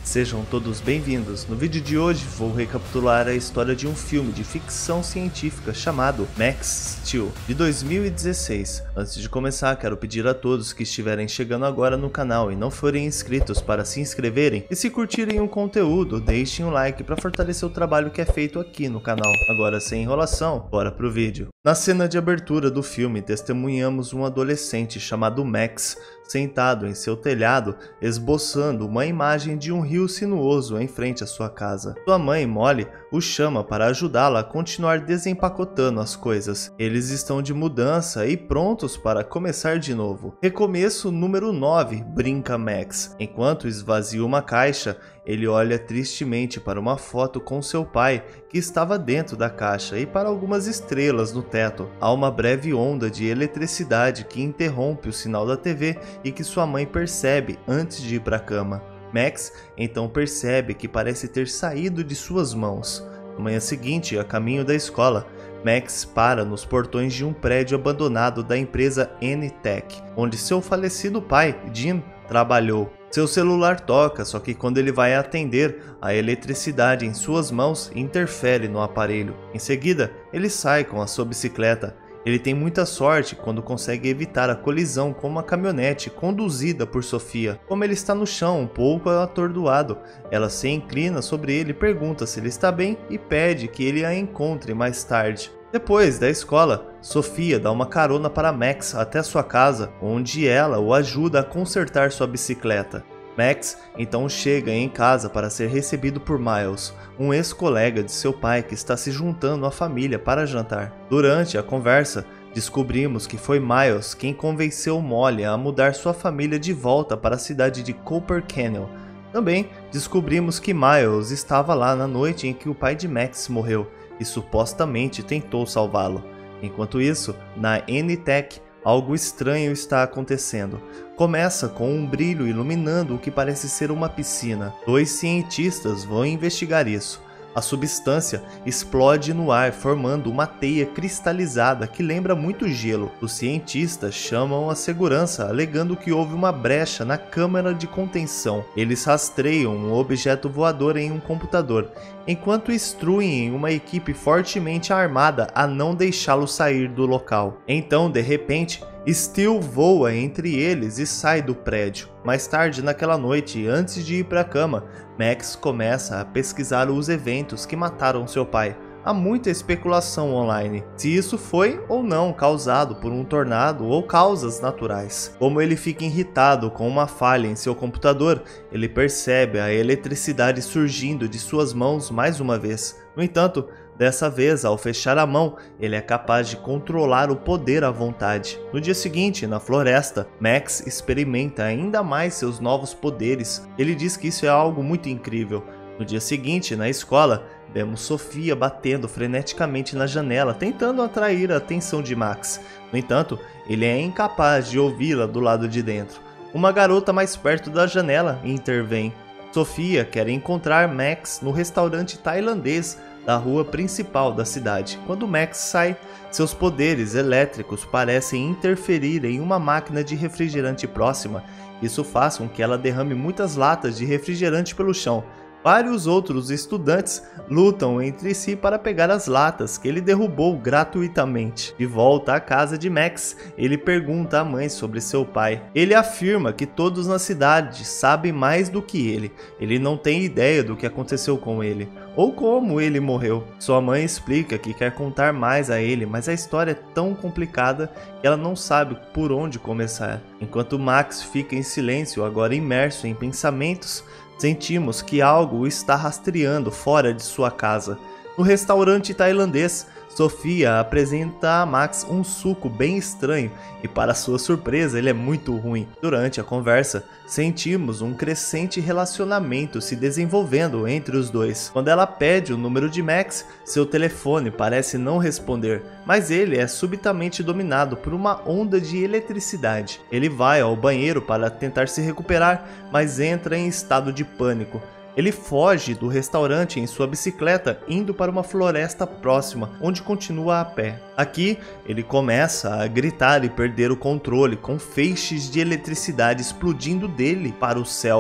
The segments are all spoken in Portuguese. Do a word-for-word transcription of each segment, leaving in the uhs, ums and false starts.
Sejam todos bem-vindos. No vídeo de hoje vou recapitular a história de um filme de ficção científica chamado Max Steel, de dois mil e dezesseis. Antes de começar, quero pedir a todos que estiverem chegando agora no canal e não forem inscritos para se inscreverem, e se curtirem o conteúdo, deixem um like para fortalecer o trabalho que é feito aqui no canal. Agora, sem enrolação, bora pro vídeo. Na cena de abertura do filme, testemunhamos um adolescente chamado Max, sentado em seu telhado, esboçando uma imagem de um rio sinuoso em frente à sua casa. Sua mãe, Molly, o chama para ajudá-la a continuar desempacotando as coisas. Eles estão de mudança e prontos para começar de novo. Recomeço número nove, brinca Max. Enquanto esvazia uma caixa, ele olha tristemente para uma foto com seu pai, que estava dentro da caixa, e para algumas estrelas no teto. Há uma breve onda de eletricidade que interrompe o sinal da T V e que sua mãe percebe antes de ir para a cama. Max então percebe que parece ter saído de suas mãos. Na manhã seguinte, a caminho da escola, Max para nos portões de um prédio abandonado da empresa N-Tech, onde seu falecido pai, Jim, trabalhou. Seu celular toca, só que quando ele vai atender, a eletricidade em suas mãos interfere no aparelho. Em seguida, ele sai com a sua bicicleta. Ele tem muita sorte quando consegue evitar a colisão com uma caminhonete conduzida por Sofia. Como ele está no chão, um pouco atordoado, ela se inclina sobre ele, pergunta se ele está bem e pede que ele a encontre mais tarde. Depois da escola, Sofia dá uma carona para Max até sua casa, onde ela o ajuda a consertar sua bicicleta. Max então chega em casa para ser recebido por Miles, um ex-colega de seu pai que está se juntando à família para jantar. Durante a conversa, descobrimos que foi Miles quem convenceu Molly a mudar sua família de volta para a cidade de Copper Canyon. Também descobrimos que Miles estava lá na noite em que o pai de Max morreu e supostamente tentou salvá-lo. Enquanto isso, na N-Tech, algo estranho está acontecendo. Começa com um brilho iluminando o que parece ser uma piscina. Dois cientistas vão investigar isso. A substância explode no ar, formando uma teia cristalizada que lembra muito gelo. Os cientistas chamam a segurança, alegando que houve uma brecha na câmara de contenção. Eles rastreiam um objeto voador em um computador, enquanto instruem uma equipe fortemente armada a não deixá-lo sair do local. Então, de repente, Steel voa entre eles e sai do prédio. Mais tarde naquela noite, antes de ir para a cama, Max começa a pesquisar os eventos que mataram seu pai. Há muita especulação online, se isso foi ou não causado por um tornado ou causas naturais. Como ele fica irritado com uma falha em seu computador, ele percebe a eletricidade surgindo de suas mãos mais uma vez. No entanto, dessa vez, ao fechar a mão, ele é capaz de controlar o poder à vontade. No dia seguinte, na floresta, Max experimenta ainda mais seus novos poderes. Ele diz que isso é algo muito incrível. No dia seguinte, na escola, vemos Sofia batendo freneticamente na janela, tentando atrair a atenção de Max. No entanto, ele é incapaz de ouvi-la do lado de dentro. Uma garota mais perto da janela intervém. Sofia quer encontrar Max no restaurante tailandês da rua principal da cidade. Quando Max sai, seus poderes elétricos parecem interferir em uma máquina de refrigerante próxima. Isso faz com que ela derrame muitas latas de refrigerante pelo chão. Vários outros estudantes lutam entre si para pegar as latas que ele derrubou gratuitamente. De volta à casa de Max, ele pergunta à mãe sobre seu pai. Ele afirma que todos na cidade sabem mais do que ele. Ele não tem ideia do que aconteceu com ele, ou como ele morreu. Sua mãe explica que quer contar mais a ele, mas a história é tão complicada que ela não sabe por onde começar. Enquanto Max fica em silêncio, agora imerso em pensamentos, sentimos que algo o está rastreando fora de sua casa. No restaurante tailandês, Sofia apresenta a Max um suco bem estranho e, para sua surpresa, ele é muito ruim. Durante a conversa, sentimos um crescente relacionamento se desenvolvendo entre os dois. Quando ela pede o número de Max, seu telefone parece não responder, mas ele é subitamente dominado por uma onda de eletricidade. Ele vai ao banheiro para tentar se recuperar, mas entra em estado de pânico. Ele foge do restaurante em sua bicicleta, indo para uma floresta próxima, onde continua a pé. Aqui, ele começa a gritar e perder o controle, com feixes de eletricidade explodindo dele para o céu.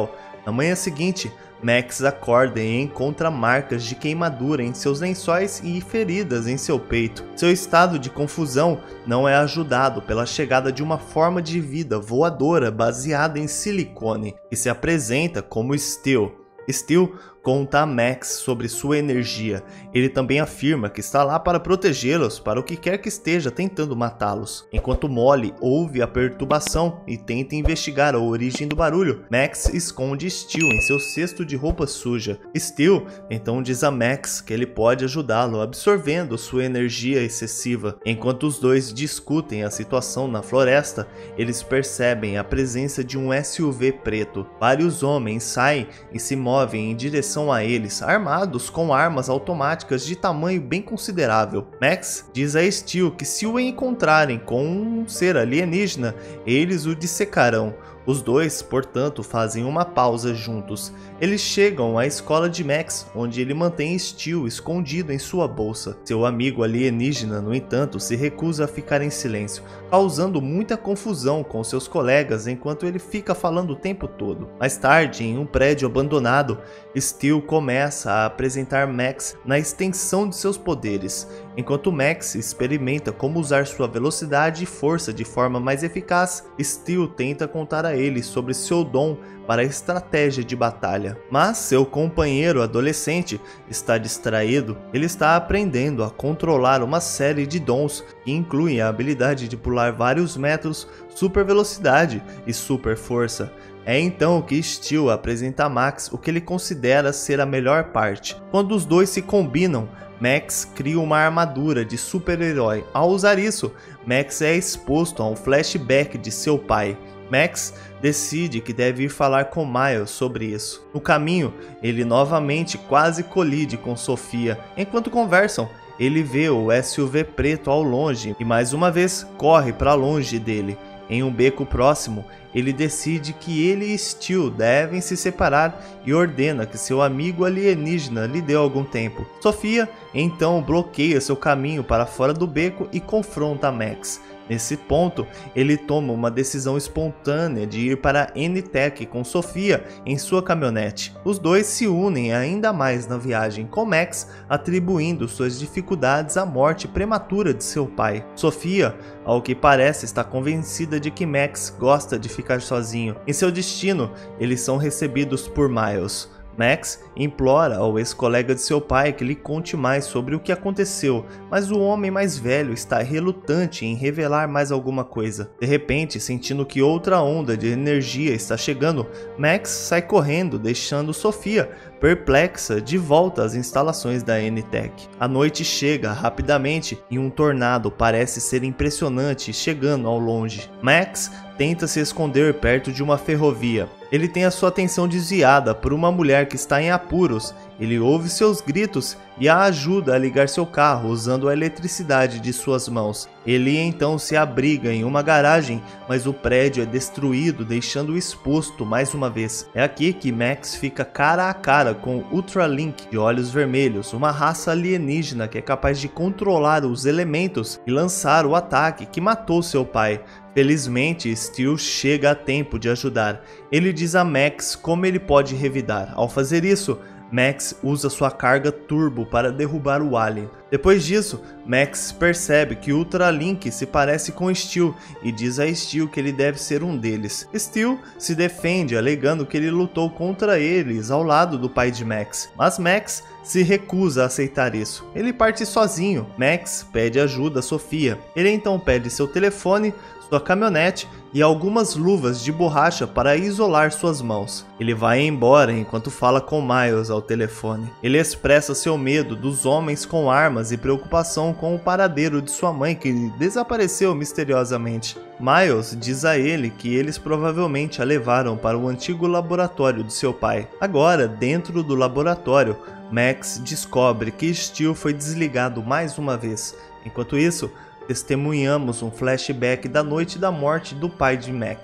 Na manhã seguinte, Max acorda e encontra marcas de queimadura em seus lençóis e feridas em seu peito. Seu estado de confusão não é ajudado pela chegada de uma forma de vida voadora baseada em silicone, que se apresenta como Steel. Steel conta a Max sobre sua energia. Ele também afirma que está lá para protegê-los para o que quer que esteja tentando matá-los. Enquanto Molly ouve a perturbação e tenta investigar a origem do barulho, Max esconde Steel em seu cesto de roupa suja. Steel então diz a Max que ele pode ajudá-lo absorvendo sua energia excessiva. Enquanto os dois discutem a situação na floresta, eles percebem a presença de um S U V preto. Vários homens saem e se movem em direção a eles, armados com armas automáticas de tamanho bem considerável. Max diz a Steel que se o encontrarem com um ser alienígena, eles o dissecarão. Os dois, portanto, fazem uma pausa juntos. Eles chegam à escola de Max, onde ele mantém Steel escondido em sua bolsa. Seu amigo alienígena, no entanto, se recusa a ficar em silêncio, causando muita confusão com seus colegas enquanto ele fica falando o tempo todo. Mais tarde, em um prédio abandonado, Steel começa a apresentar Max na extensão de seus poderes. Enquanto Max experimenta como usar sua velocidade e força de forma mais eficaz, Steel tenta contar a ele sobre seu dom para a estratégia de batalha. Mas seu companheiro adolescente está distraído. Ele está aprendendo a controlar uma série de dons que incluem a habilidade de pular vários metros, super velocidade e super força. É então que Steel apresenta a Max o que ele considera ser a melhor parte. Quando os dois se combinam, Max cria uma armadura de super-herói. Ao usar isso, Max é exposto a um flashback de seu pai. Max decide que deve ir falar com Miles sobre isso. No caminho, ele novamente quase colide com Sofia. Enquanto conversam, ele vê o S U V preto ao longe e mais uma vez corre para longe dele. Em um beco próximo, ele decide que ele e Steel devem se separar e ordena que seu amigo alienígena lhe dê algum tempo. Sofia então bloqueia seu caminho para fora do beco e confronta Max. Nesse ponto, ele toma uma decisão espontânea de ir para a N-Tech com Sofia em sua caminhonete. Os dois se unem ainda mais na viagem, com Max atribuindo suas dificuldades à morte prematura de seu pai. Sofia, ao que parece, está convencida de que Max gosta de ficar sozinho. Em seu destino, eles são recebidos por Miles. Max implora ao ex-colega de seu pai que lhe conte mais sobre o que aconteceu, mas o homem mais velho está relutante em revelar mais alguma coisa. De repente, sentindo que outra onda de energia está chegando, Max sai correndo, deixando Sofia perplexa de volta às instalações da N-Tech. A noite chega rapidamente e um tornado parece ser impressionante chegando ao longe. Max tenta se esconder perto de uma ferrovia. Ele tem a sua atenção desviada por uma mulher que está em apuros. Ele ouve seus gritos e a ajuda a ligar seu carro usando a eletricidade de suas mãos. Ele então se abriga em uma garagem, mas o prédio é destruído, deixando-o exposto mais uma vez. É aqui que Max fica cara a cara com o Ultralink de olhos vermelhos, uma raça alienígena que é capaz de controlar os elementos e lançar o ataque que matou seu pai. Felizmente, Steel chega a tempo de ajudar. Ele diz a Max como ele pode revidar. Ao fazer isso, Max usa sua carga turbo para derrubar o alien. Depois disso, Max percebe que o Ultralink se parece com Steel e diz a Steel que ele deve ser um deles. Steel se defende alegando que ele lutou contra eles ao lado do pai de Max, mas Max se recusa a aceitar isso. Ele parte sozinho. Max pede ajuda a Sofia. Ele então pede seu telefone, sua caminhonete e algumas luvas de borracha para isolar suas mãos. Ele vai embora enquanto fala com Miles ao telefone. Ele expressa seu medo dos homens com armas e preocupação com o paradeiro de sua mãe que desapareceu misteriosamente. Miles diz a ele que eles provavelmente a levaram para o antigo laboratório de seu pai. Agora, dentro do laboratório, Max descobre que Steel foi desligado mais uma vez. Enquanto isso, testemunhamos um flashback da noite da morte do pai de Max.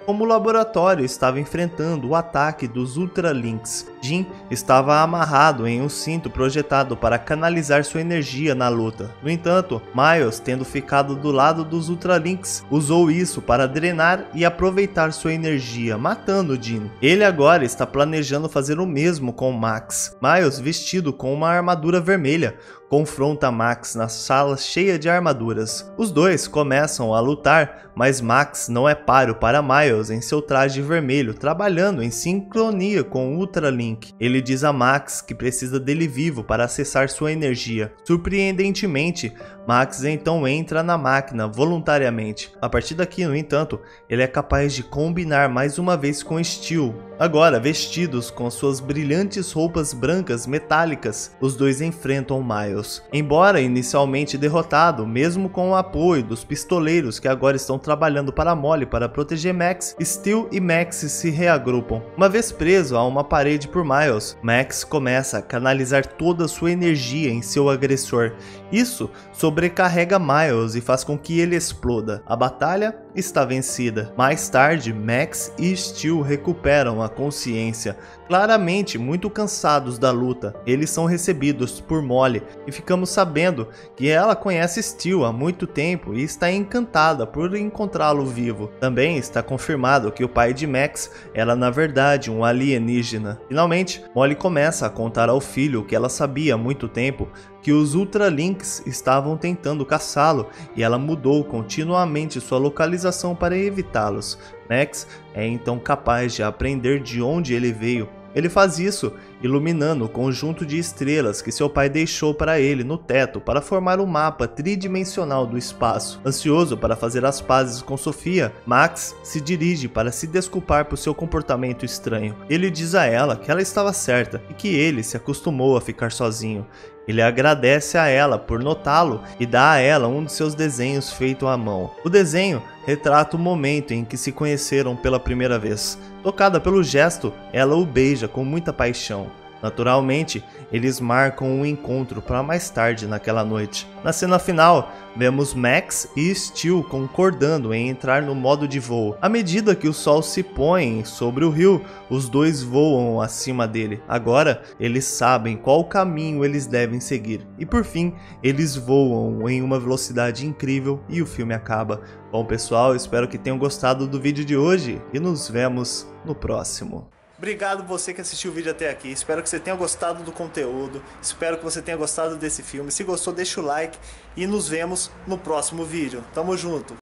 como o laboratório estava enfrentando o ataque dos Ultralinks. Jin estava amarrado em um cinto projetado para canalizar sua energia na luta. No entanto, Miles, tendo ficado do lado dos Ultralinks, usou isso para drenar e aproveitar sua energia, matando Jin. Ele agora está planejando fazer o mesmo com Max. Miles, vestido com uma armadura vermelha, confronta Max na sala cheia de armaduras. Os dois começam a lutar, mas Max não é páreo para Miles em seu traje vermelho, trabalhando em sincronia com o Ultralink. Ele diz a Max que precisa dele vivo para acessar sua energia. Surpreendentemente, Max então entra na máquina voluntariamente. A partir daqui, no entanto, ele é capaz de combinar mais uma vez com Steel. Agora, vestidos com suas brilhantes roupas brancas metálicas, os dois enfrentam Miles. Embora inicialmente derrotado, mesmo com o apoio dos pistoleiros que agora estão trabalhando para Molly para proteger Max, Steel e Max se reagrupam. Uma vez preso a uma parede por Miles, Max começa a canalizar toda a sua energia em seu agressor. Isso sobrecarrega Miles e faz com que ele exploda. A batalha está vencida. Mais tarde, Max e Steel recuperam a consciência. Claramente muito cansados da luta, eles são recebidos por Molly e ficamos sabendo que ela conhece Steel há muito tempo e está encantada por encontrá-lo vivo. Também está confirmado que o pai de Max era na verdade um alienígena. Finalmente, Molly começa a contar ao filho o que ela sabia há muito tempo, que os Ultralinks estavam tentando caçá-lo e ela mudou continuamente sua localização para evitá-los. Max é então capaz de aprender de onde ele veio. Ele faz isso iluminando o conjunto de estrelas que seu pai deixou para ele no teto para formar um mapa tridimensional do espaço. Ansioso para fazer as pazes com Sofia, Max se dirige para se desculpar por seu comportamento estranho. Ele diz a ela que ela estava certa e que ele se acostumou a ficar sozinho. Ele agradece a ela por notá-lo e dá a ela um de seus desenhos feito à mão. O desenho retrata o momento em que se conheceram pela primeira vez. Tocada pelo gesto, ela o beija com muita paixão. Naturalmente, eles marcam um encontro para mais tarde naquela noite. Na cena final, vemos Max e Steel concordando em entrar no modo de voo. À medida que o sol se põe sobre o rio, os dois voam acima dele. Agora, eles sabem qual caminho eles devem seguir. E por fim, eles voam em uma velocidade incrível e o filme acaba. Bom pessoal, espero que tenham gostado do vídeo de hoje e nos vemos no próximo. Obrigado você que assistiu o vídeo até aqui, espero que você tenha gostado do conteúdo, espero que você tenha gostado desse filme. Se gostou, deixa o like e nos vemos no próximo vídeo. Tamo junto!